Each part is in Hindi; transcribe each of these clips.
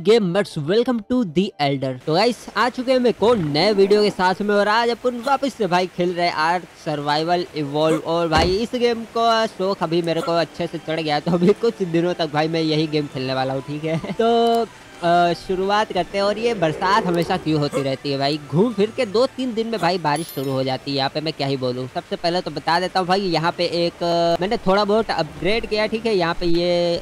Gamers, welcome to the elder. तो गाइस आ चुके हैं एक और नए वीडियो के साथ में और आज अपन वापस से भाई खेल रहे आर्क सर्वाइवल इवॉल्व। और भाई इस गेम को शौक अभी मेरे को अच्छे से चढ़ गया, तो अभी कुछ दिनों तक भाई मैं यही गेम खेलने वाला हूँ, ठीक है। तो शुरुआत करते हैं। और ये बरसात हमेशा क्यों होती रहती है भाई, घूम फिर के 2-3 दिन में भाई बारिश शुरू हो जाती है यहाँ पे। मैं क्या ही बोलूँ, सबसे पहले तो बता देता हूँ भाई, यहाँ पे एक मैंने थोड़ा बहुत अपग्रेड किया, ठीक है। यहाँ पे ये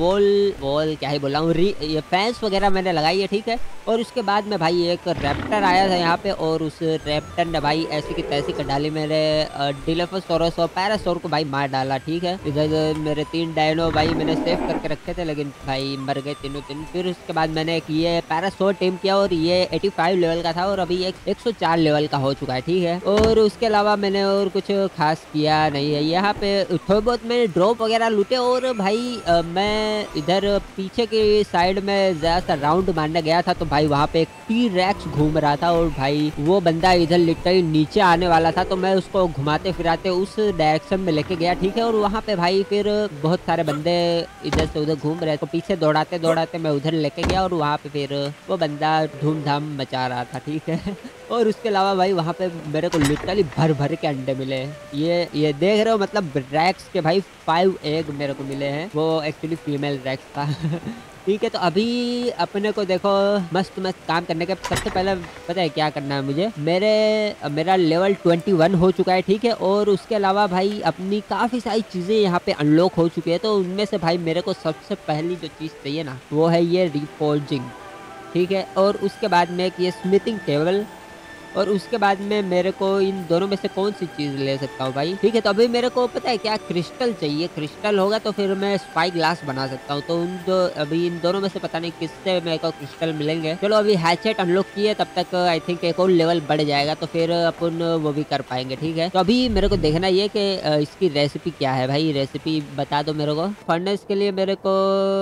वॉल क्या ही बोल रहा हूँ, ये फैंस वगैरह मैंने लगाई है, ठीक है। और उसके बाद में भाई एक रैप्टर आया था यहाँ पे, और उस रैप्टर ने भाई ऐसी की तैसी कर डाली मेरे डिलोफोसोरस और पैरासोर को भाई मार डाला, ठीक है। इधर मेरे 3 डायनो भाई मैंने सेव करके रखे थे, लेकिन भाई मर गए तीनों। फिर उसके बाद मैंने ये पैरासोर टीम किया और ये 85 लेवल का था और अभी 104 लेवल का हो चुका है, ठीक है। और उसके अलावा मैंने और कुछ खास किया नहीं है। यहाँ पे थोड़ा बहुत मैंने ड्रॉप वगैरह लूटे। और भाई मैं इधर पीछे की साइड में ज्यादा राउंड मारने गया था, तो भाई वहाँ पे एक टी-रेक्स घूम रहा था और भाई वो बंदा इधर लिटरली नीचे आने वाला था, तो मैं उसको घुमाते फिराते उस डायरेक्शन में लेके गया, ठीक है। और वहाँ पे भाई फिर बहुत सारे बंदे इधर से उधर घूम रहे, तो पीछे दौड़ाते दौड़ाते मैं उधर लेके गया और वहाँ पे फिर वो बंदा धूमधाम मचा रहा था, ठीक है। और उसके अलावा भाई वहाँ पे मेरे को लिटरली भर भर के अंडे मिले। ये देख रहे हो, मतलब रैक्स के भाई 5 एग मेरे को मिले हैं, वो एक्चुअली फीमेल रैक्स था। ठीक है, तो अभी अपने को देखो मस्त मस्त काम करने के सबसे पहले पता है क्या करना है मुझे। मेरा लेवल 21 हो चुका है, ठीक है। और उसके अलावा भाई अपनी काफ़ी सारी चीज़ें यहाँ पे अनलॉक हो चुकी है, तो उनमें से भाई मेरे को सबसे पहली जो चीज़ चाहिए ना, वो है ये रिफोर्जिंग, ठीक है। और उसके बाद में एक ये स्मिथिंग टेबल, और उसके बाद में मेरे को इन दोनों में से कौन सी चीज़ ले सकता हूँ भाई, ठीक है। तो अभी मेरे को पता है क्या, क्रिस्टल चाहिए। क्रिस्टल होगा तो फिर मैं स्पाई ग्लास बना सकता हूँ। तो अभी इन दोनों में से पता नहीं किससे मेरे को क्रिस्टल मिलेंगे। चलो अभी हैचेट अनलॉक किए, तब तक आई थिंक एक और लेवल बढ़ जाएगा, तो फिर अपन वो भी कर पाएंगे, ठीक है। तो अभी मेरे को देखना ये कि इसकी रेसिपी क्या है भाई, रेसिपी बता दो मेरे को। फर्नेस के लिए मेरे को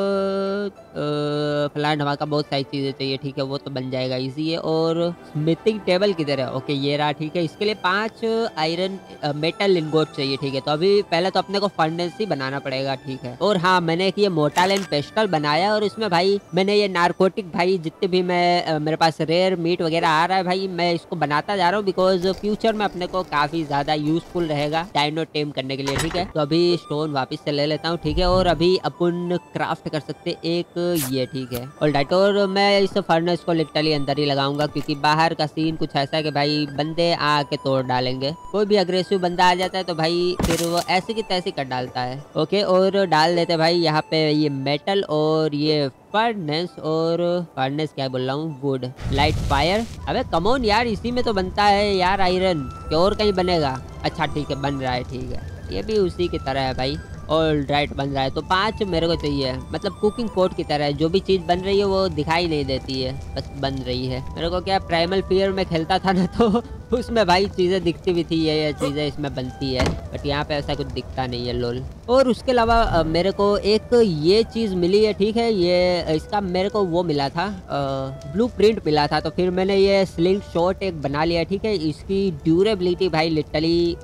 फ्लाइंग हवा का बहुत सारी चीज़ें चाहिए, ठीक है, वो तो बन जाएगा इजी है। और स्मिथिंग टेबल किधर है, ओके ये रहा, ठीक है। इसके लिए 5 आयरन मेटल लिंगोट चाहिए, ठीक है। तो अभी पहले तो अपने को फर्नेस ही बनाना पड़ेगा, ठीक है। और हाँ, मैंने एक ये मोटालेन पेस्टल बनाया, और इसमें भाई मैंने ये नारकोटिक भाई जितने भी मैं मेरे पास रेयर मीट वगैरह आ रहा है भाई, मैं इसको बनाता जा रहा हूँ, बिकॉज फ्यूचर में अपने को काफी ज्यादा यूजफुल रहेगा डायनो टेम करने के लिए, ठीक है। तो अभी स्टोन वापस से ले लेता हूँ, ठीक है। और अभी अपन क्राफ्ट कर सकते एक ये, ठीक है। ऑलराइट, और मैं इस फर्नेस को लिटरली अंदर ही लगाऊंगा, क्योंकि बाहर का सीन कुछ ऐसा है कि भाई बंदे आके तोड़ डालेंगे। कोई भी अग्रेसिव बंदा आ जाता है तो भाई फिर वो ऐसी की तैसी कर डालता है, ओके। और डाल देते भाई यहाँ पे ये मेटल और ये फर्नेस, और फर्नेस क्या बोल रहा हूँ, वुड, लाइट, फायर। अबे कमोन यार, इसी में तो बनता है यार आयरन, क्या और कहीं बनेगा। अच्छा ठीक है, बन रहा है, ठीक है। ये भी उसी की तरह है भाई, और राइट बन रहा है। तो 5 मेरे को चाहिए, मतलब कुकिंग पॉट की तरह है, जो भी चीज़ बन रही है वो दिखाई नहीं देती है, बस बन रही है। मेरे को क्या, प्राइमल फियर में खेलता था ना, तो उसमें भाई चीज़ें दिखती भी थी, ये चीज़ें इसमें बनती है, बट यहाँ पे ऐसा कुछ दिखता नहीं है, लोल। और उसके अलावा मेरे को एक ये चीज़ मिली है, ठीक है। ये इसका मेरे को वो मिला था, ब्लू प्रिंट मिला था, तो फिर मैंने ये स्लिंग शॉट एक बना लिया, ठीक है। इसकी ड्यूरेबिलिटी भाई लिटरली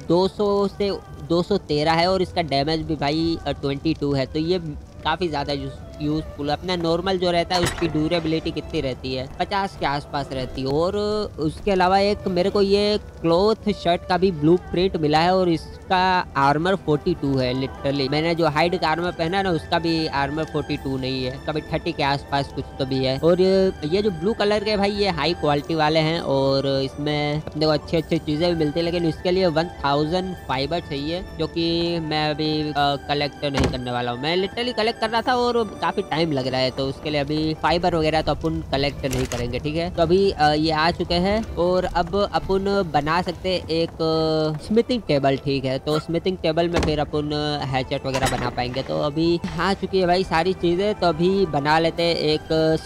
200 से 213 है, और इसका डैमेज भी भाई 22 है, तो ये काफ़ी ज़्यादा यूजफुल। अपना नॉर्मल जो रहता है उसकी ड्यूरेबिलिटी कितनी रहती है, 50 के आसपास रहती है। और उसके अलावा एक मेरे को ये क्लॉथ शर्ट का भी ब्लू प्रिंट मिला है, और इसका आर्मर 42 है लिटरली। मैंने जो हाइड का आर्मर पहना है ना, उसका भी आर्मर 42 नहीं है, कभी 30 के आसपास कुछ तो भी है। और ये जो ब्लू कलर के भाई, ये हाई क्वालिटी वाले हैं, और इसमें अपने को अच्छी अच्छी चीज़ें भी मिलती है, लेकिन इसके लिए 1000 फाइबर चाहिए, जो कि मैं अभी कलेक्ट नहीं करने वाला हूँ। मैं लिटरली कलेक्ट कर रहा था और काफी टाइम लग रहा है, तो उसके लिए अभी फाइबर वगैरह तो अपन कलेक्ट नहीं करेंगे, ठीक है। तो अभी ये आ चुके हैं, और अब अपन बना सकते एक स्मिथिंग टेबल, ठीक है। तो स्मिथिंग टेबल में फिर अपन हैचेट वगैरह बना पाएंगे। तो अभी आ चुकी है भाई सारी चीजें, तो अभी बना लेते एक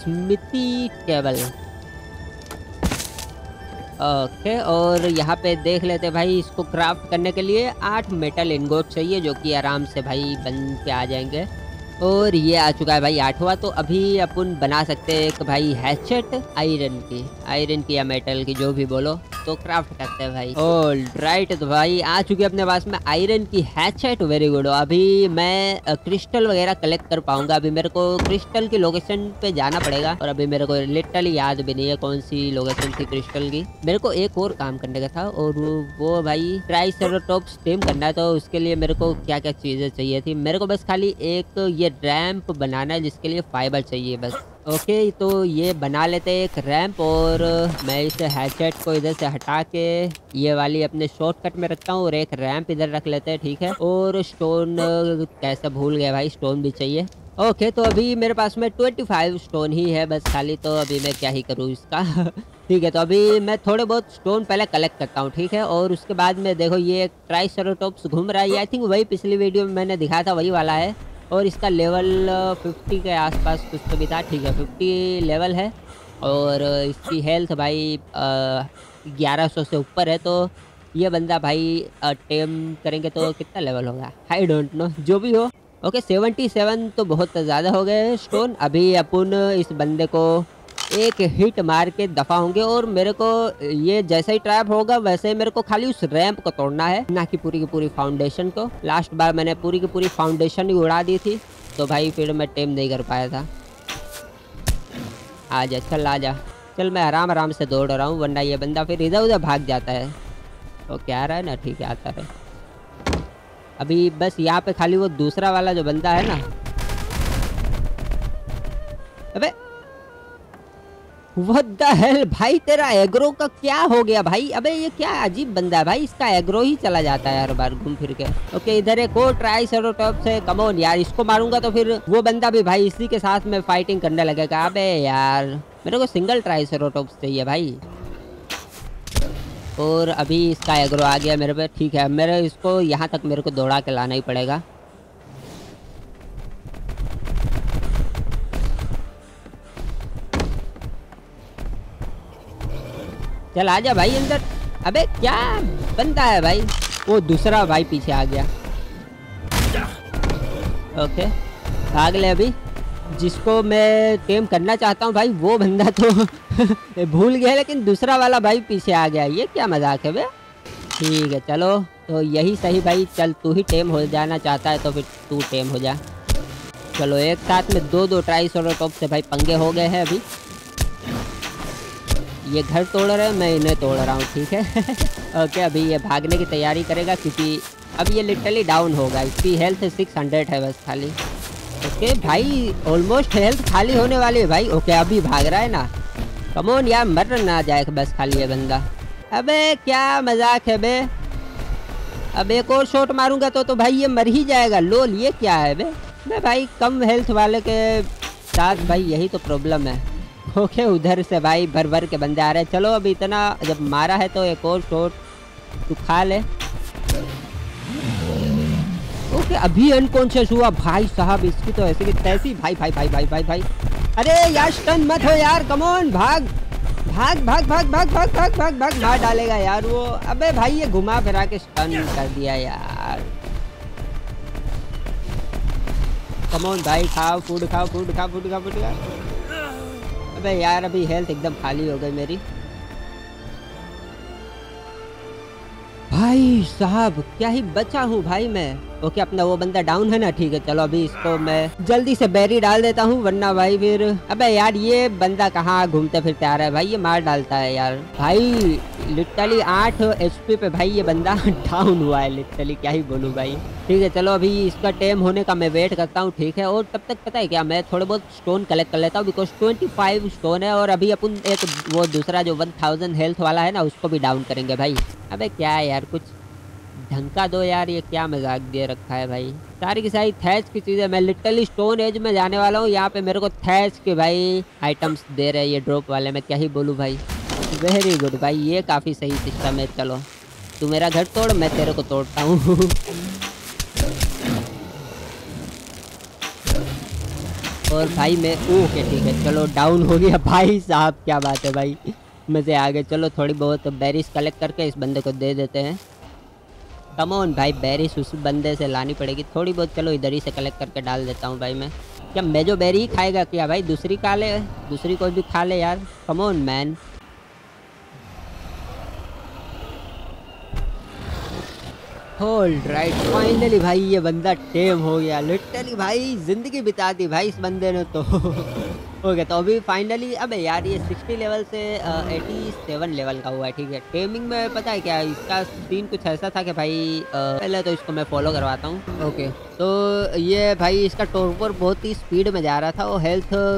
स्मिथी टेबल, ओके। और यहाँ पे देख लेते भाई, इसको क्राफ्ट करने के लिए 8 मेटल इनगोट चाहिए, जो कि आराम से भाई बन के आ जाएंगे। और ये आ चुका है भाई 8वां। तो अभी अपन बना सकते हैं एक भाई हैचेट आयरन की, आयरन की या मेटल की, जो भी बोलो, तो क्राफ्ट करते हैं भाई। ऑल राइट, तो भाई आ चुके अपने पास में आयरन की हैचेट। Very good. अभी मैं क्रिस्टल वगैरह कलेक्ट कर पाऊंगा। अभी मेरे को क्रिस्टल की लोकेशन पे जाना पड़ेगा और अभी मेरे को लिटरली याद भी नहीं है कौन सी लोकेशन थी क्रिस्टल की। मेरे को एक और काम करने का था और वो भाई ट्राइसेराटॉप्स टेम करना है। तो उसके लिए मेरे को क्या क्या चीजें चाहिए थी, मेरे को बस खाली एक ये रैंप बनाना है जिसके लिए फाइबर चाहिए बस। ओके, तो ये बना लेते हैं एक रैंप और मैं इस हैचेट को इधर से हटा के ये वाली अपने शॉर्टकट में रखता हूँ और एक रैंप इधर रख लेते हैं, ठीक है। और स्टोन कैसे भूल गया भाई, स्टोन भी चाहिए। ओके, तो अभी मेरे पास में 25 स्टोन ही है बस खाली, तो अभी मैं क्या ही करूँ इसका ठीक है, तो अभी मैं थोड़े बहुत स्टोन पहले कलेक्ट करता हूँ, ठीक है। और उसके बाद में देखो ये ट्राइसेराटॉप्स घूम रहा है, आई थिंक वही पिछली वीडियो में मैंने दिखाया था वही वाला है। और इसका लेवल 50 के आसपास कुछ तो भी था, ठीक है 50 लेवल है। और इसकी हेल्थ भाई 1100 से ऊपर है। तो ये बंदा भाई टेम करेंगे तो कितना लेवल होगा, आई डोंट नो, जो भी हो। ओके 77 तो बहुत ज़्यादा हो गए स्टोन। अभी अपन इस बंदे को एक हिट मार के दफा होंगे और मेरे को ये जैसा ही ट्रैप होगा वैसे ही मेरे को खाली उस रैंप को तोड़ना है, ना कि पूरी की पूरी फाउंडेशन को। लास्ट बार मैंने पूरी की पूरी फाउंडेशन ही उड़ा दी थी तो भाई फिर मैं टेम नहीं कर पाया था। आजा चल आजा चल, मैं आराम आराम से दौड़ रहा हूँ वरना ये बंदा फिर इधर उधर भाग जाता है। तो क्या रहा है ना, ठीक है आता है। अभी बस यहाँ पे खाली वो दूसरा वाला जो बंदा है ना, अबे व्हाट द हेल भाई, तेरा एग्रो का क्या हो गया भाई। अबे ये क्या अजीब बंदा है भाई, इसका एग्रो ही चला जाता है हर बार घूम फिर के। ओके इधर एक और ट्राइसेराटॉप्स है, कम ऑन यार, इसको मारूंगा तो फिर वो बंदा भी भाई इसी के साथ में फाइटिंग करने लगेगा। अबे यार मेरे को सिंगल ट्राइसेराटॉप्स चाहिए भाई। और अभी इसका एग्रो आ गया मेरे पे, ठीक है। मेरे इसको यहाँ तक मेरे को दौड़ा के लाना ही पड़ेगा। चल आजा भाई अंदर। अबे क्या बंदा है भाई, वो दूसरा भाई पीछे आ गया। ओके भाग ले। अभी जिसको मैं टेम करना चाहता हूँ भाई वो बंदा तो भूल गया, लेकिन दूसरा वाला भाई पीछे आ गया। ये क्या मजाक है बे। ठीक है चलो, तो यही सही भाई। चल तू ही टेम हो जाना चाहता है तो फिर तू टेम हो जा। चलो एक साथ में दो ट्राइसेराटॉप्स से भाई पंगे हो गए हैं। अभी ये घर तोड़ रहे हैं, मैं इन्हें तोड़ रहा हूँ, ठीक है ओके अभी ये भागने की तैयारी करेगा क्योंकि अब ये लिटरली डाउन होगा। इसकी हेल्थ 600 है बस खाली। ओके भाई ऑलमोस्ट हेल्थ खाली होने वाली है भाई। ओके अभी भाग रहा है ना, कम ऑन यार, मर ना जाए बस खाली ये बंदा। अबे क्या मजाक है बे। अब एक और शॉट मारूंगा तो भाई ये मर ही जाएगा। लोल ये क्या है बे भाई, कम हेल्थ वाले के साथ भाई यही तो प्रॉब्लम है। ओके उधर से भाई भर भर के बंदे आ रहे हैं। चलो अभी इतना जब मारा है तो एक और शॉट तू खा ले। ओके अभी अनकॉन्शियस हुआ भाई साहब, इसकी तो ऐसी की तैसी। भाई भाई भाई भाई भाई भाई, अरे यार स्टन मत हो यार, कम ऑन भाग भाग भाग भाग भाग भाग भाग भाग भाग, मार डालेगा यार वो। अबे भाई ये घुमा फिरा के स्टन कर दिया यार। कम ऑन भाई, खाओ फूड खाओ, फूड खाओ, फूड खाओ, फूड खाओ। अबे यार अभी हेल्थ एकदम खाली हो गई मेरी। भाई साहब क्या ही बचा हूँ भाई मैं। ओके अपना वो बंदा डाउन है ना, ठीक है चलो अभी इसको मैं जल्दी से बैरी डाल देता हूँ वरना भाई फिर। अबे यार ये बंदा कहाँ घूमते फिरते आ रहा है भाई, ये मार डालता है यार। भाई लिटरली 8 HP पे भाई ये बंदा डाउन हुआ है लिटरली, क्या ही बोलूँ भाई। ठीक है चलो अभी इसका टेम होने का मैं वेट करता हूँ, ठीक है। और तब तक पता है क्या, मैं थोड़े बहुत स्टोन कलेक्ट कर लेता हूँ बिकॉज 25 स्टोन है। और अभी अपन एक वो दूसरा जो 1000 हेल्थ वाला है ना उसको भी डाउन करेंगे भाई। अबे क्या है यार, कुछ ढंग का दो यार, ये क्या मजाक दे रखा है भाई। सारी की सारी थैच की चीज़ें, मैं लिटरली स्टोन एज में जाने वाला हूँ, यहाँ पे मेरे को थैच के भाई आइटम्स दे रहे हैं ये ड्रॉप वाले, मैं क्या ही बोलूँ भाई। वेरी गुड भाई, ये काफ़ी सही सिस्टम है। चलो तू मेरा घर तोड़, मैं तेरे को तोड़ता हूँ और भाई मैं ओके ठीक है चलो डाउन हो गया भाई साहब, क्या बात है भाई, मज़े आ गए। चलो थोड़ी बहुत बेरीज कलेक्ट करके इस बंदे को दे देते हैं। कम ऑन भाई, बेरीज उस बंदे से लानी पड़ेगी थोड़ी बहुत। चलो इधर ही से कलेक्ट करके डाल देता हूँ भाई मैं। क्या मैं जो बेरी ही खाएगा क्या भाई, दूसरी खा ले, दूसरी कोई भी खा ले यार, come on man. All right, finally भाई ये बंदा टेम हो गया। लिटरली भाई जिंदगी बिता दी भाई इस बंदे ने तो। हो गया। तो अभी फाइनली अबे यार ये 60 लेवल से 87 लेवल का हुआ है, ठीक है। टेमिंग में पता है क्या इसका सीन कुछ ऐसा था कि भाई पहले तो इसको मैं फॉलो करवाता हूँ। ओके, तो ये भाई इसका टॉर्पोर बहुत ही स्पीड में जा रहा था और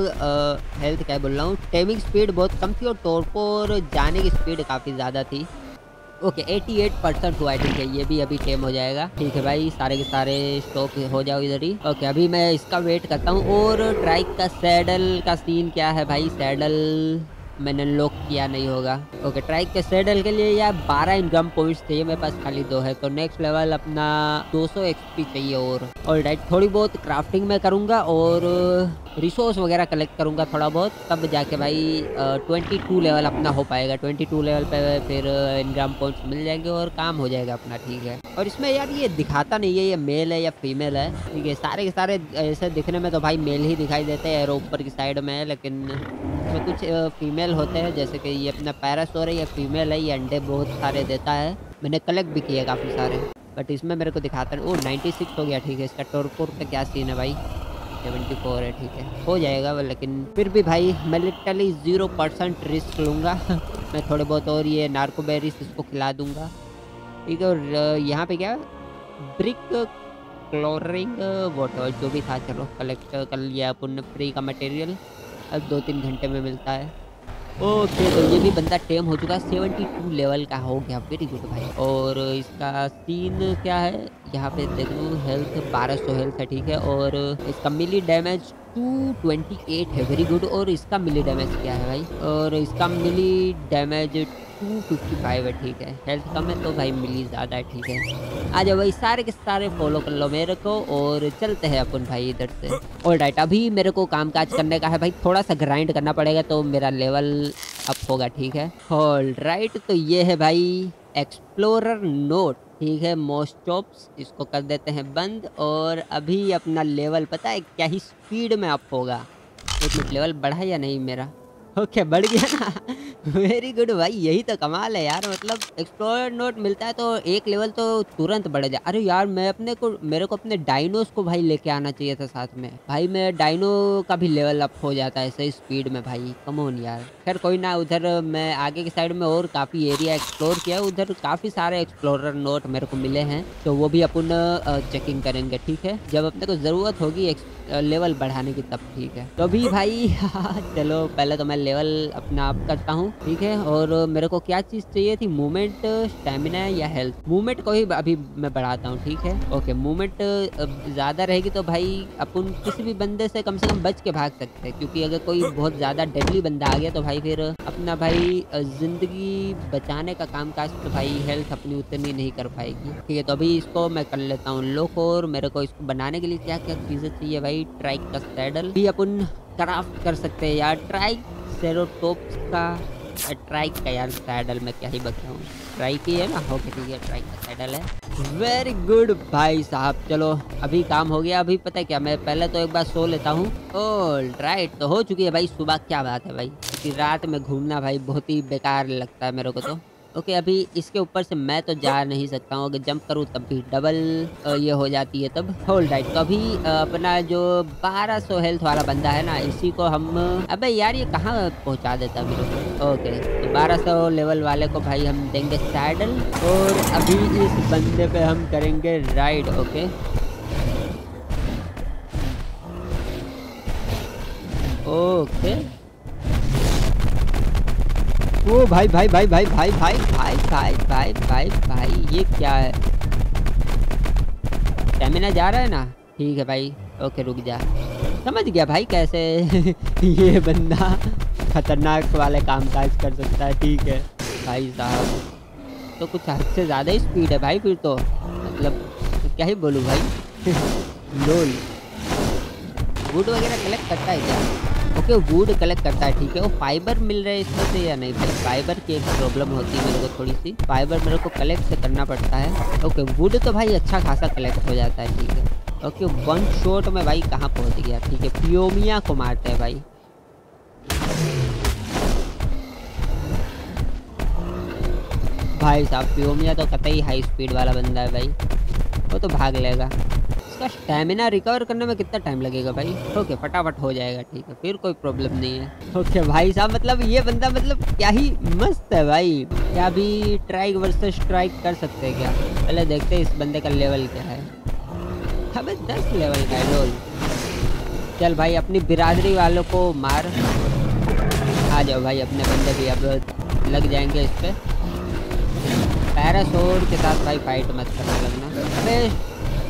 हेल्थ क्या बोल रहा हूँ, टेमिंग स्पीड बहुत कम थी और टॉर्पोर जाने की स्पीड काफ़ी ज़्यादा थी। ओके 88% हुआ है, ठीक है। ये भी अभी टेम हो जाएगा, ठीक है भाई। सारे के सारे स्टॉप हो जाओ इधर ही। ओके अभी मैं इसका वेट करता हूँ। और ट्राइक का सैडल का सीन क्या है भाई, सैडल मैंने अनलॉक किया नहीं होगा। ओके ट्राइक के सैडल के लिए यार 12 इनकम पॉइंट्स चाहिए, मेरे पास खाली 2 है। तो नेक्स्ट लेवल अपना 200 एक्सपी चाहिए। और राइट थोड़ी बहुत क्राफ्टिंग में करूँगा और रिसोर्स वगैरह कलेक्ट करूँगा थोड़ा बहुत, तब जाके भाई 22 लेवल अपना हो पाएगा। 22 लेवल पे फिर इनकम पॉइंट्स मिल जाएंगे और काम हो जाएगा अपना, ठीक है। और इसमें यार ये दिखाता नहीं है ये मेल है या फीमेल है, ठीक है। सारे के सारे ऐसे दिखने में तो भाई मेल ही दिखाई देते हैं, ऊपर की साइड में है, लेकिन इसमें कुछ फीमेल होते हैं। जैसे कि ये अपना पैरासोर है, ये फीमेल है, ये अंडे बहुत सारे देता है। मैंने कलेक्ट भी किए काफ़ी सारे, बट इसमें मेरे को दिखाता है। ओ 96 हो गया, ठीक है। इसका टॉर्पोर का क्या सीन है भाई, 74 है, ठीक है। हो जाएगा वो, लेकिन फिर भी भाई मैं लिटरली 0% रिस्क लूँगा। मैं थोड़े बहुत और ये नार्कोबेरीज इसको खिला दूँगा, ठीक है। और यहाँ पे क्या ब्रिक क्लोरिंग वाटर जो भी था, चलो कलेक्ट कर लिया अपन। फ्री का मटेरियल अब 2-3 घंटे में मिलता है। ओके तो ये भी बंदा टेम हो चुका है, 72 लेवल का हो गया, वेरी गुड भाई। और इसका सीन क्या है यहाँ पे देख लो, हेल्थ 1200 हेल्थ है, ठीक है। और इसका मिली डैमेज 228 है, वेरी गुड। और इसका मिली डैमेज क्या है भाई, और इसका मिली डैमेज 255 है, ठीक है। हेल्थ कम है तो भाई मिली ज़्यादा है, ठीक है। आ जाओ भाई सारे के सारे फॉलो कर लो मेरे को और चलते हैं अपन भाई इधर से। ऑल राइट अभी मेरे को कामकाज करने का है भाई, थोड़ा सा ग्राइंड करना पड़ेगा तो मेरा लेवल अप होगा, ठीक है। ऑल राइट तो ये है भाई एक्सप्लोरर नोट, ठीक है। मोस्टॉप्स इसको कर देते हैं बंद। और अभी अपना लेवल पता है क्या ही स्पीड में अप होगा। एक मिनट, लेवल बढ़ा या नहीं मेरा? ओके बढ़ गया ना। वेरी गुड भाई, यही तो कमाल है यार। मतलब एक्सप्लोरर नोट मिलता है तो एक लेवल तो तुरंत बढ़ जाए। अरे यार मेरे को अपने डायनोस को भाई लेके आना चाहिए था साथ में भाई, मैं डायनो का भी लेवल अप हो जाता है सही स्पीड में भाई, कम ऑन यार। खैर कोई ना, उधर मैं आगे की साइड में और काफ़ी एरिया एक्सप्लोर किया, उधर काफ़ी सारे एक्सप्लोरर नोट मेरे को मिले हैं, तो वो भी अपन चेकिंग करेंगे, ठीक है। जब अपने को ज़रूरत होगी लेवल बढ़ाने की तब, ठीक है। तो अभी भाई चलो पहले तो मैं लेवल अपना अप करता हूँ, ठीक है। और मेरे को क्या चीज़ चाहिए थी, मूवमेंट, स्टेमिना या हेल्थ। मूवमेंट को ही अभी मैं बढ़ाता हूँ, ठीक है। ओके मूवमेंट ज़्यादा रहेगी तो भाई अपन किसी भी बंदे से कम बच के भाग सकते हैं, क्योंकि अगर कोई बहुत ज़्यादा डेडली बंदा आ गया तो भाई फिर अपना भाई ज़िंदगी बचाने का काम काज तो भाई हेल्थ अपनी उतनी नहीं कर पाएगी, ठीक है। तो अभी इसको मैं कर लेता हूँ लॉक। और मेरे को इसको बनाने के लिए क्या क्या चीज़ें चाहिए भाई, ट्राइक का सैडल भी अपन क्राफ्ट कर सकते हैं यार, ट्राइक सेरोटोप्स का ट्राइक का यार सैडल में क्या ही बच रहा हूँ, ट्राइक ही है ना। ओके ठीक है, ट्राइक का सैडल है, वेरी गुड भाई साहब। चलो अभी काम हो गया। अभी पता है क्या, मैं पहले तो एक बार सो लेता हूँ। ऑल राइट तो हो चुकी है भाई सुबह, क्या बात है भाई, क्योंकि रात में घूमना भाई बहुत ही बेकार लगता है मेरे को तो। ओके अभी इसके ऊपर से मैं तो जा नहीं सकता हूँ, अगर जंप करूँ तब भी डबल ये हो जाती है तब। होल्ड राइट तो अभी अपना जो 1200 हेल्थ वाला बंदा है ना, इसी को हम अबे यार ये कहाँ पहुँचा देता मेरे को। ओके तो 1200 लेवल वाले को भाई हम देंगे सैडल और अभी इस बंदे पे हम करेंगे राइड। ओके ओके ओ भाई भाई भाई भाई भाई भाई भाई भाई भाई भाई भाई ये क्या है, स्टेमिना जा रहा है ना, ठीक है भाई। ओके रुक जा, समझ गया भाई कैसे ये बंदा खतरनाक वाले कामकाज कर सकता है, ठीक है भाई साहब। तो कुछ हद से ज़्यादा ही स्पीड है भाई फिर तो, मतलब तो क्या ही बोलूँ भाई। लोल वुड वगैरह कलेक्ट करता है क्या? ओके वुड कलेक्ट करता है, ठीक है। वो फाइबर मिल रहे हैं इसमें से या नहीं भाई, फाइबर की एक प्रॉब्लम होती है मेरे को थोड़ी सी, फाइबर मेरे को कलेक्ट करना पड़ता है। ओके वुड तो भाई अच्छा खासा कलेक्ट हो जाता है, ठीक है। ओके वन शॉट में भाई कहाँ पहुँच गया, ठीक है। पियोमिया को मारते हैं भाई। भाई साहब पियोमिया तो कतई हाई स्पीड वाला बंदा है भाई, वो तो भाग लेगा। इसका स्टैमिना रिकवर करने में कितना टाइम लगेगा भाई? ओके फटाफट हो जाएगा, ठीक है फिर कोई प्रॉब्लम नहीं है। ओके भाई साहब मतलब ये बंदा मतलब क्या ही मस्त है भाई। क्या भी ट्राइक वर्सेस स्ट्राइक कर सकते हैं क्या? पहले देखते हैं इस बंदे का लेवल क्या है। हमें 10 लेवल का है रोल। चल भाई अपनी बिरादरी वालों को मार। आ जाओ भाई अपने बंदे भी अब लग जाएंगे इस पे। पैरासोर्ड के साथ भाई फाइट मत करने लगना। अबे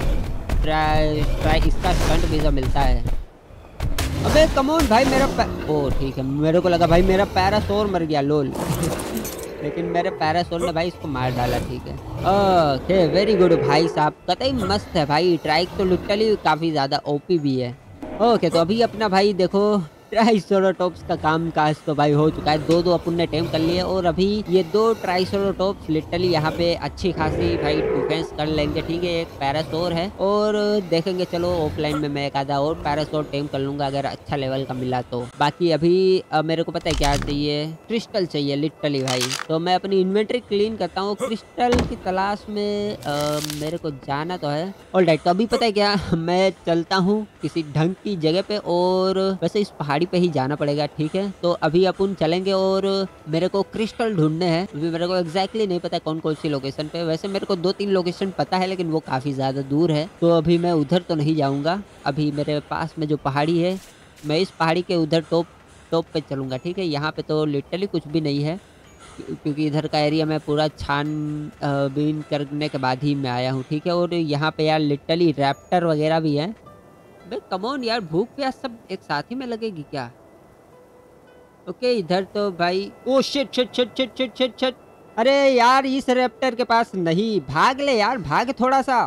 ट्राई इसका स्टंट वीज़ा मिलता है। अबे कमोन भाई मेरा ओ ठीक है, मेरे को लगा भाई मेरा पैरासोर मर गया लोल लेकिन मेरे पैरासोर ने भाई इसको मार डाला, ठीक है। ओके वेरी गुड भाई साहब, कतई मस्त है भाई। ट्राइक तो लिटरली काफ़ी ज़्यादा ओपी भी है। ओके तो अभी अपना भाई देखो ट्राइसोरोटॉप्स का काम काज तो भाई हो चुका है। दो अपन ने टेम कर लिए और अभी ये 2 ट्राइसोरोटॉप्स लिटरली यहाँ पे अच्छी खासी भाई डिफेंस कर लेंगे, ठीक है। एक पैरासोर है और देखेंगे चलो ऑफलाइन में मैं एक आधा और पैरासोर टेम कर लूंगा अगर अच्छा लेवल का मिला तो। बाकी अभी मेरे को पता है क्या चाहिए, क्रिस्टल चाहिए लिटरली भाई। तो मैं अपनी इन्वेंट्री क्लीन करता हूँ, क्रिस्टल की तलाश में मेरे को जाना तो है। ऑलराइट तो अभी पता है क्या, मैं चलता हूँ किसी ढंग की जगह पे और वैसे इस पहाड़ी पे ही जाना पड़ेगा, ठीक है। तो अभी अपन चलेंगे और मेरे को क्रिस्टल ढूंढने हैं। अभी मेरे को एग्जैक्टली नहीं पता कौन कौन सी लोकेशन पे, वैसे मेरे को 2-3 लोकेशन पता है लेकिन वो काफी ज्यादा दूर है तो अभी मैं उधर तो नहीं जाऊंगा। अभी मेरे पास में जो पहाड़ी है मैं इस पहाड़ी के उधर टॉप पे चलूंगा, ठीक है। यहाँ पे तो लिटरली कुछ भी नहीं है क्योंकि इधर का एरिया मैं पूरा छानबीन करने के बाद ही मैं आया हूँ, ठीक है। और यहाँ पे यार लिटरली रैप्टर वगैरह भी है। बे कमॉन यार, भूख प्यास सब एक साथ ही में लगेगी क्या? ओके इधर तो भाई oh shit shit shit shit shit shit shit. अरे यार इस रैप्टर के पास नहीं, भाग ले यार, भाग थोड़ा सा।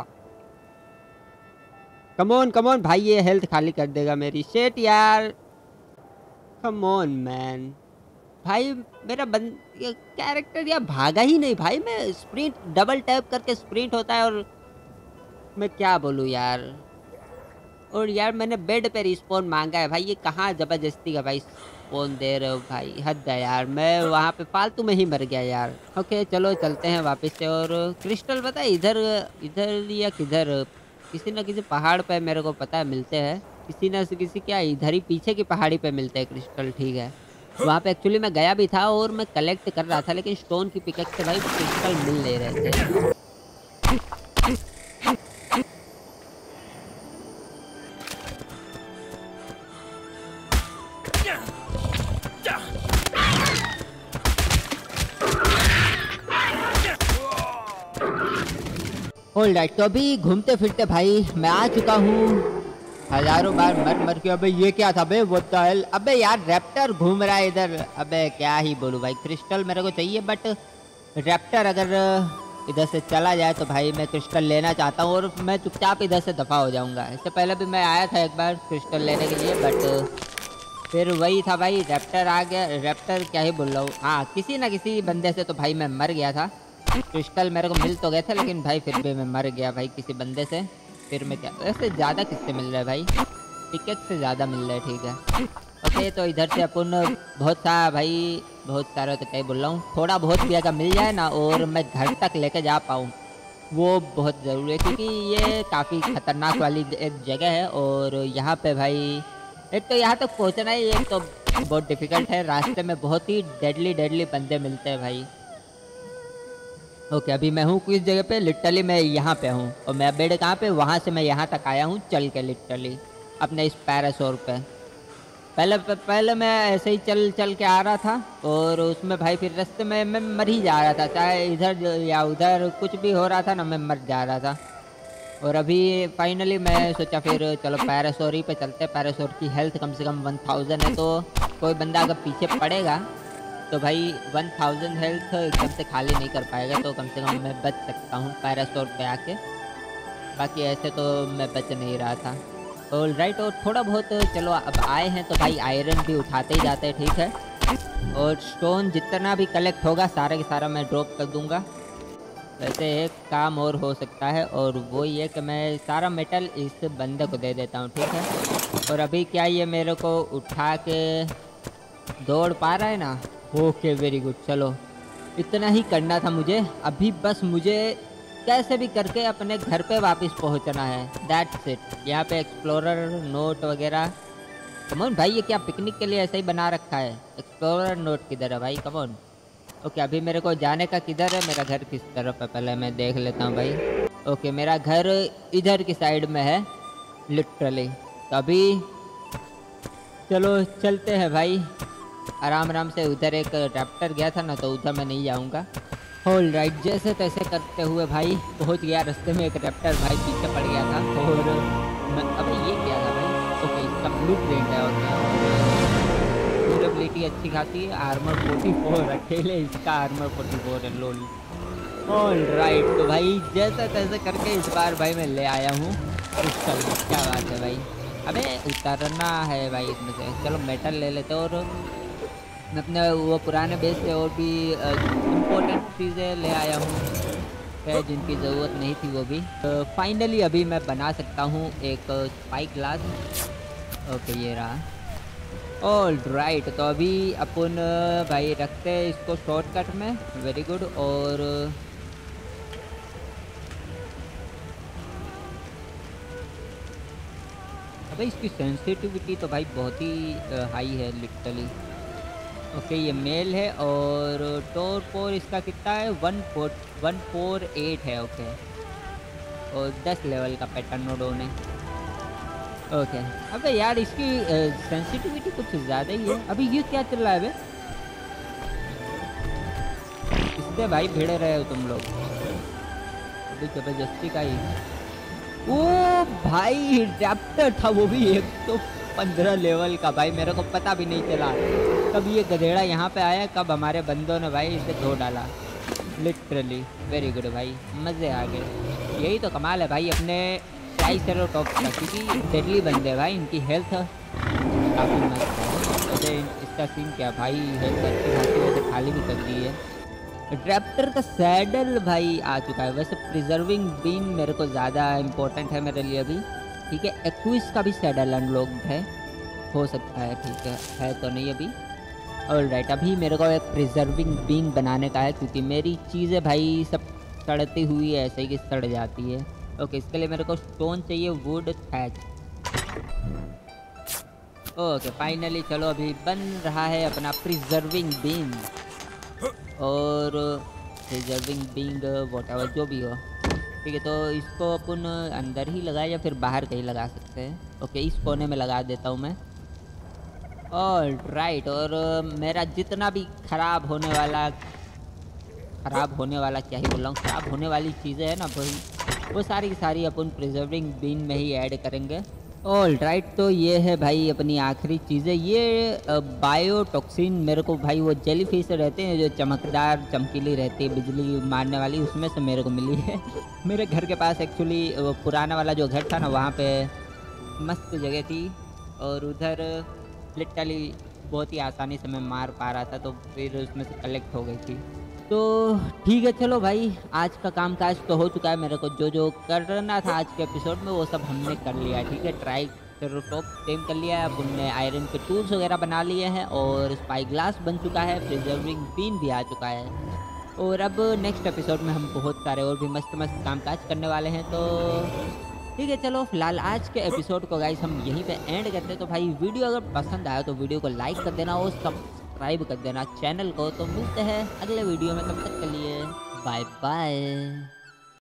कमॉन कमॉन भाई, ये हेल्थ खाली कर देगा मेरी। शिट यार, कमॉन मैन। भाई मेरा कैरेक्टर यार भागा ही नहीं भाई। मैं स्प्रिंट डबल टैप करके स्प्रिंट होता है और मैं क्या बोलूँ यार। और यार मैंने बेड पे रिस्पॉन मांगा है भाई, ये कहाँ जबरदस्ती का भाई स्पॉन दे रहे हो भाई, हद है यार। मैं वहाँ पे फालतू में ही मर गया यार। ओके चलो चलते हैं वापस से। और क्रिस्टल पता है इधर इधर या किधर किसी न किसी पहाड़ पे मेरे को पता है मिलते हैं। किसी न किसी क्या इधर ही पीछे की पहाड़ी पे मिलते हैं क्रिस्टल, ठीक है। वहाँ पे एक्चुअली मैं गया भी था और मैं कलेक्ट कर रहा था लेकिन स्टोन की पिकेक्स से भाई क्रिस्टल मिल नहीं रहे थे। ऑलराइट तो अभी घूमते फिरते भाई मैं आ चुका हूँ हजारों बार मर के। अबे ये क्या था बे, व्हाट द हेल। अबे यार रैप्टर घूम रहा है इधर। अबे क्या ही बोलूँ भाई, क्रिस्टल मेरे को चाहिए बट रैप्टर अगर इधर से चला जाए तो भाई मैं क्रिस्टल लेना चाहता हूँ और मैं चुपचाप इधर से दफा हो जाऊँगा। इससे पहले भी मैं आया था एक बार क्रिस्टल लेने के लिए बट फिर वही था भाई, रैप्टर आ गया। रैप्टर क्या ही बोल रहा हूँ, हाँ किसी ना किसी बंदे से तो भाई मैं मर गया था। क्रिस्टल मेरे को मिल तो गए थे लेकिन भाई फिर भी मैं मर गया भाई किसी बंदे से। फिर मैं क्या, वैसे ज़्यादा किससे मिल रहा है भाई, टिकट से ज़्यादा मिल रहा है, ठीक है। ओके तो इधर से अपन बहुत सारा तो क्या बोल रहा हूँ, थोड़ा बहुत भी अगर मिल जाए ना और मैं घर तक लेके जा पाऊँ वो बहुत ज़रूरी है क्योंकि ये काफ़ी ख़तरनाक वाली एक जगह है। और यहाँ पे भाई एक तो यहाँ तक पहुँचना ही एक तो बहुत डिफ़िकल्ट है, रास्ते में बहुत ही डेडली बंदे मिलते हैं भाई। ओके अभी मैं हूँ किस जगह पे, लिटरली मैं यहाँ पे हूँ और मैं बेड कहाँ पे, वहाँ से मैं यहाँ तक आया हूँ चल के लिटरली अपने इस पैरासोर पे। पहले मैं ऐसे ही चल के आ रहा था और उसमें भाई फिर रास्ते में मैं मर ही जा रहा था, चाहे इधर या उधर कुछ भी हो रहा था ना, मैं मर जा रहा था। और अभी फाइनली मैं सोचा फिर चलो पैरासोर ही पे चलते। पैरासोर की हेल्थ कम से कम 1000 है तो कोई बंदा अगर पीछे पड़ेगा तो भाई 1000 हेल्थ एकदम से खाली नहीं कर पाएगा, तो कम से कम मैं बच सकता हूँ पैरासोर पे आके। बाकी ऐसे तो मैं बच नहीं रहा था। ऑलराइट और थोड़ा बहुत चलो अब आए हैं तो भाई आयरन भी उठाते ही जाते हैं, ठीक है। और स्टोन जितना भी कलेक्ट होगा सारा के सारा मैं ड्रॉप कर दूंगा। वैसे एक काम और हो सकता है और वो ये कि मैं सारा मेटल इस बंदे को दे देता हूँ, ठीक है। और अभी क्या ये मेरे को उठा के दौड़ पा रहा है ना, ओके वेरी गुड। चलो इतना ही करना था मुझे। अभी बस मुझे कैसे भी करके अपने घर पे वापस पहुंचना है। That's it. यहाँ पे एक्सप्लोरर नोट वगैरह। कमॉन भाई, ये क्या पिकनिक के लिए ऐसा ही बना रखा है? एक्सप्लोरर नोट किधर है भाई? कमॉन। ओके, अभी मेरे को जाने का किधर है? मेरा घर किस तरफ है पहले मैं देख लेता हूँ भाई। ओके, मेरा घर इधर की साइड में है लिटरली। तो अभी चलो चलते हैं भाई आराम आराम से। उधर एक रैप्टर गया था ना, तो उधर मैं नहीं जाऊँगा। होल राइट, जैसे तैसे करते हुए भाई पहुँच गया। रास्ते में एक रैप्टर भाई पीछे पड़ गया था। और अबे ये क्या था भाई? ओके, इसका ब्लू प्रिंट है। ओके, ड्यूरेबिलिटी अच्छी खासी है। आर्मर 44, अकेले इसका आर्मर 44 है। लोल। ऑल राइट, तो भाई जैसे तैसे करके इस बार भाई मैं ले आया हूँ। क्या बात है भाई। अबे उतारना है भाई इसमें से। चलो मेटल ले लेते हैं। और मैं अपने वो पुराने बेस से और भी इम्पोर्टेंट चीज़ें ले आया हूँ है, जिनकी ज़रूरत नहीं थी वो भी। फाइनली अभी मैं बना सकता हूँ एक स्पाइक ग्लास। ओके, ये रहा। ऑल राइट, तो अभी अपन भाई रखते हैं इसको शॉर्टकट में। Very good. और अबे इसकी सेंसिटिविटी तो भाई बहुत ही हाई है लिटरली। ओके, ये मेल है। और टोर पोर इसका कितना है? 148 है। ओके, और 10 लेवल का पैटर्नोडोन है। ओके, अबे यार इसकी सेंसिटिविटी कुछ ज़्यादा ही है। अभी ये क्या चल रहा है बे? इससे भाई भिड़ रहे हो तुम लोग अभी जबरदस्ती का ही। ओ भाई, रैप्टर था वो भी 115 लेवल का भाई। मेरे को पता भी नहीं चला कब ये गधेड़ा यहाँ पे आया, कब हमारे बंदों ने भाई इसे धो डाला लिटरली। वेरी गुड भाई, मज़े आ गए। यही तो कमाल है भाई अपने ट्राइसेरोटॉप्स का, क्योंकि डेडली बंदे भाई, इनकी हेल्थ काफ़ी मस्त है। वैसे इसका सीन क्या भाई, हेल्थ अच्छी खासी वैसे खाली भी कर दी है। रैप्टर का सैडल भाई आ चुका है। वैसे प्रिजर्विंग बीन मेरे को ज़्यादा इम्पोर्टेंट है मेरे लिए अभी। ठीक है, एक्विस का भी सैडल अनलॉक्ड है, हो सकता है। ठीक है तो नहीं अभी। ऑल राइट, अभी मेरे को एक प्रिजर्विंग बीन बनाने का है, क्योंकि मेरी चीज़ें भाई सब सड़ती हुई ऐसे ही कि सड़ जाती है। ओके, इसके लिए मेरे को स्टोन चाहिए, वुड, थैच। ओके, फाइनली चलो अभी बन रहा है अपना प्रिजर्विंग बीन। और प्रिजर्विंग बीइंग व्हाटएवर जो भी हो। ठीक है, तो इसको अपन अंदर ही लगाए या फिर बाहर कहीं लगा सकते हैं। ओके, इस कोने में लगा देता हूँ मैं। ऑल राइट, और मेरा जितना भी ख़राब होने वाला क्या ही बोल रहा हूँ, ख़राब होने वाली चीज़ें हैं ना भाई, वो सारी की सारी अपन प्रिजर्विंग बीन में ही ऐड करेंगे। ऑल राइट, तो ये है भाई अपनी आखिरी चीज़ें। ये बायोटॉक्सिन मेरे को भाई वो जेली फिश रहते हैं जो चमकदार चमकीली रहती है, बिजली मारने वाली, उसमें से मेरे को मिली है। मेरे घर के पास एक्चुअली पुराना वाला जो घर था ना, वहाँ पे मस्त जगह थी। और उधर लिटरली बहुत ही आसानी से मैं मार पा रहा था, तो फिर उसमें से कलेक्ट हो गई थी। तो ठीक है, चलो भाई आज का कामकाज तो हो चुका है। मेरे को जो जो करना था आज के एपिसोड में वो सब हमने कर लिया। ठीक है, ट्राइसेरोटॉप टेम कर लिया है। अब उनने आयरन के टूल्स वगैरह बना लिए हैं, और स्पाई ग्लास बन चुका है, प्रिजर्विंग बीन भी आ चुका है। और अब नेक्स्ट एपिसोड में हम बहुत सारे और भी मस्त मस्त कामकाज करने वाले हैं। तो ठीक है, चलो फिलहाल आज के एपिसोड को गाइस हम यहीं पे एंड करते हैं। तो भाई वीडियो अगर पसंद आया तो वीडियो को लाइक कर देना और सब्सक्राइब कर देना चैनल को। तो मिलते हैं अगले वीडियो में, तब तक के लिए बाय बाय।